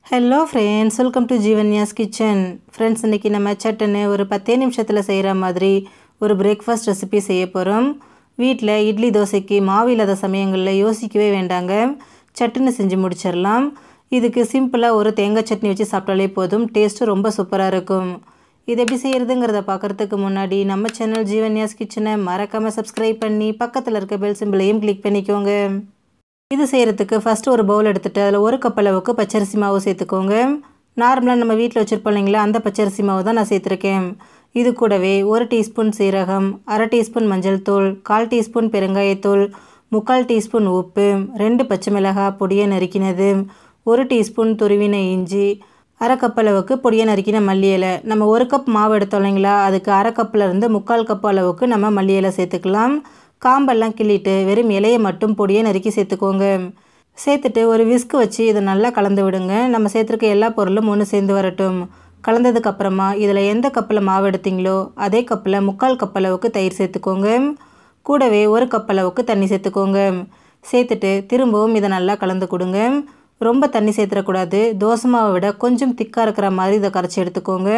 Hello friends, welcome to Jeevanya's kitchen. Friends, இன்றைக்கி நம்ம சட்டுன்னு ஒரு 10 நிமிஷத்தில் செய்கிற மாதிரி ஒரு பிரேக்ஃபாஸ்ட் ரெசிபி செய்ய போகிறோம். வீட்டில் இட்லி தோசைக்கு மாவு இல்லாத சமயங்களில் யோசிக்கவே வேண்டாங்க, சட்டுன்னு செஞ்சு முடிச்சிடலாம். இதுக்கு சிம்பிளாக ஒரு தேங்காய் சட்னி வச்சு சாப்பிட்டாலே போதும், டேஸ்ட்டு ரொம்ப சூப்பராக இருக்கும். இது எப்படி செய்கிறதுங்கிறத பார்க்குறதுக்கு முன்னாடி நம்ம சேனல் ஜீவன்யாஸ் கிச்சனை மறக்காமல் சப்ஸ்கிரைப் பண்ணி பக்கத்தில் இருக்க பெல் சிம்பிளையும் கிளிக் பண்ணிக்கோங்க. இது செய்கிறதுக்கு ஃபஸ்ட்டு ஒரு பவுல் எடுத்துகிட்டு அதில் 1 கப் அளவுக்கு பச்சரிசி மாவு சேர்த்துக்கோங்க. நார்மலாக நம்ம வீட்டில் வச்சுருப்போம் இல்லைங்களா, அந்த பச்சரிசி மாவு தான் நான் சேர்த்துருக்கேன். இது கூடவே 1 டீஸ்பூன் சீரகம், 1/2 டீஸ்பூன் மஞ்சள் தூள், 1/4 டீஸ்பூன் பெருங்காயத்தூள், 3/4 டீஸ்பூன் உப்பு, 2 பச்சை மிளகாய் பொடியை நறுக்கினது, 1 டீஸ்பூன் துருவின இஞ்சி, 1/2 கப் அளவுக்கு பொடியை நறுக்கின மல்லி இலை. நம்ம 1 கப் மாவு எடுத்தோம் இல்லைங்களா, அதுக்கு 1/2 கப்லேருந்து 3/4 கப் அளவுக்கு நம்ம மல்லி இலை சேர்த்துக்கலாம். காம்பெல்லாம் கிள்ளிட்டு வெறும் இலையை மட்டும் பொடியை நறுக்கி சேர்த்துக்கோங்க. சேர்த்துட்டு ஒரு விஸ்கு வச்சு இதை நல்லா கலந்து விடுங்க. நம்ம சேர்த்துருக்க எல்லா பொருளும் ஒன்று சேர்ந்து வரட்டும். கலந்ததுக்கப்புறமா இதில் எந்த கப்பில் மாவு எடுத்தீங்களோ அதே கப்பில் 3/4 கப் அளவுக்கு தயிர் சேர்த்துக்கோங்க. கூடவே 1 கப் அளவுக்கு தண்ணி சேர்த்துக்கோங்க. சேர்த்துட்டு திரும்பவும் இதை நல்லா கலந்து கொடுங்க. ரொம்ப தண்ணி சேர்த்துடக்கூடாது. தோசை மாவை விட கொஞ்சம் திக்காக இருக்கிற மாதிரி இதை கரைச்சி எடுத்துக்கோங்க.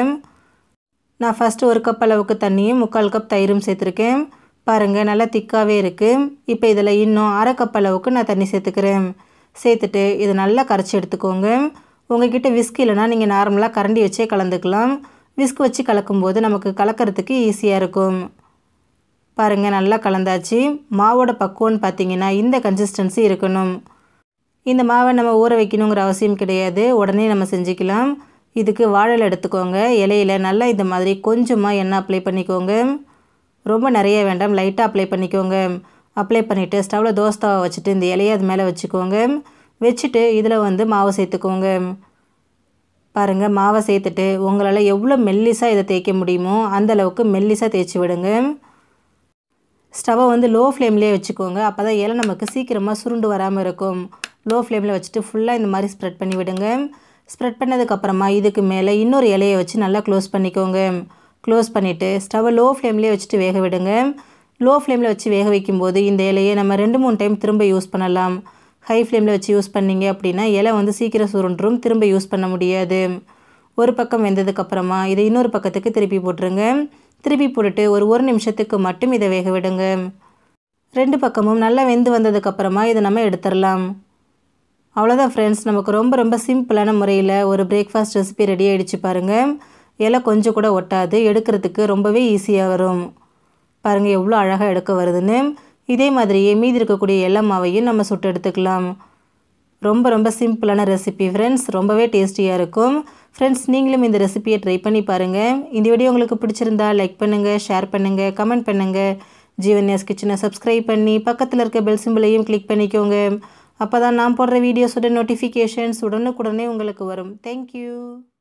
நான் ஃபஸ்ட்டு 1 கப் அளவுக்கு தண்ணியும் 3/4 கப் தயிரும் சேர்த்துருக்கேன். பாருங்கள், நல்லா திக்காகவே இருக்குது. இப்போ இதில் இன்னும் 1/2 கப் அளவுக்கு நான் தண்ணி சேர்த்துக்கிறேன். சேர்த்துட்டு இதை நல்லா கரைச்சி எடுத்துக்கோங்க. உங்கள்கிட்ட விஸ்க் இல்லைனா நீங்கள் நார்மலாக கரண்டி வச்சே கலந்துக்கலாம். விஸ்க் வச்சு கலக்கும்போது நமக்கு கலக்கிறதுக்கு ஈஸியாக இருக்கும். பாருங்கள், நல்லா கலந்தாச்சு. மாவோட பக்குவம்னு பார்த்தீங்கன்னா இந்த கன்சிஸ்டன்சி இருக்கணும். இந்த மாவை நம்ம ஊற வைக்கணுங்கிற அவசியம் கிடையாது, உடனே நம்ம செஞ்சுக்கலாம். இதுக்கு வாழை இலை எடுத்துக்கோங்க. இலையில் நல்லா இந்த மாதிரி கொஞ்சமாக எண்ணெய் அப்ளை பண்ணிக்கோங்க. ரொம்ப நிறைய வேண்டாம், லைட்டாக அப்ளை பண்ணிக்கோங்க. அப்ளை பண்ணிவிட்டு ஸ்டவ்வில் தோசை தவா வச்சுட்டு இந்த இலையை அது மேலே வச்சுக்கோங்க. வச்சுட்டு இதில் மாவை சேர்த்துக்கோங்க. பாருங்கள், மாவை சேர்த்துட்டு உங்களால் எவ்வளோ மெல்லிஸாக இதை தேய்க்க முடியுமோ அந்தளவுக்கு மெல்லிஸாக தேய்ச்சி விடுங்க. ஸ்டவ்வை லோ ஃப்ளேம்லேயே வச்சுக்கோங்க. அப்போ தான் இலை நமக்கு சீக்கிரமாக சுருண்டு வராமல் இருக்கும். லோ ஃப்ளேமில் வச்சுட்டு ஃபுல்லாக இந்த மாதிரி ஸ்ப்ரெட் பண்ணி விடுங்க. ஸ்ப்ரெட் பண்ணதுக்கப்புறமா இதுக்கு மேலே இன்னொரு இலையை வச்சு நல்லா க்ளோஸ் பண்ணிக்கோங்க. க்ளோஸ் பண்ணிவிட்டு ஸ்டவ்வை லோ ஃப்ளேம்லேயே வச்சுட்டு வேக விடுங்க. லோ ஃப்ளேமில் வச்சு வேக வைக்கும்போது இந்த இலையை நம்ம 2-3 டைம் திரும்ப யூஸ் பண்ணலாம். ஹை ஃப்ளேமில் வச்சு யூஸ் பண்ணிங்க அப்படின்னா இலை சீக்கிரம் சுருண்டும், திரும்ப யூஸ் பண்ண முடியாது. ஒரு பக்கம் வெந்ததுக்கப்புறமா இதை இன்னொரு பக்கத்துக்கு திருப்பி போட்டுருங்க. திருப்பி போட்டுட்டு ஒரு நிமிஷத்துக்கு மட்டும் இதை வேக விடுங்க. 2 பக்கமும் நல்லா வெந்து வந்ததுக்கப்புறமா இதை நம்ம எடுத்துடலாம். அவ்வளோதான் ஃப்ரெண்ட்ஸ், நமக்கு ரொம்ப ரொம்ப சிம்பிளான முறையில் ஒரு பிரேக்ஃபாஸ்ட் ரெசிபி ரெடி ஆகிடுச்சு. பாருங்கள், இலை கொஞ்சம் கூட ஒட்டாது, எடுக்கிறதுக்கு ரொம்பவே ஈஸியாக வரும். பாருங்கள் எவ்வளோ அழகாக எடுக்க வருதுன்னு. இதே மாதிரியே மீதி இருக்கக்கூடிய எல்லா மாவையும் நம்ம சுட்டு எடுத்துக்கலாம். ரொம்ப ரொம்ப சிம்பிளான ரெசிபி ஃப்ரெண்ட்ஸ், ரொம்பவே டேஸ்டியாக இருக்கும். ஃப்ரெண்ட்ஸ், நீங்களும் இந்த ரெசிபியை ட்ரை பண்ணி பாருங்கள். இந்த வீடியோ உங்களுக்கு பிடிச்சிருந்தா லைக் பண்ணுங்கள், ஷேர் பண்ணுங்கள், கமெண்ட் பண்ணுங்கள். ஜீவன்யாஸ் கிச்சனை சப்ஸ்கிரைப் பண்ணி பக்கத்தில் இருக்க பெல் சிம்பிளையும் கிளிக் பண்ணிக்கோங்க. அப்போ தான் நான் போடுற வீடியோஸோட நோட்டிஃபிகேஷன்ஸ் உடனுக்குடனே உங்களுக்கு வரும். தேங்க்யூ.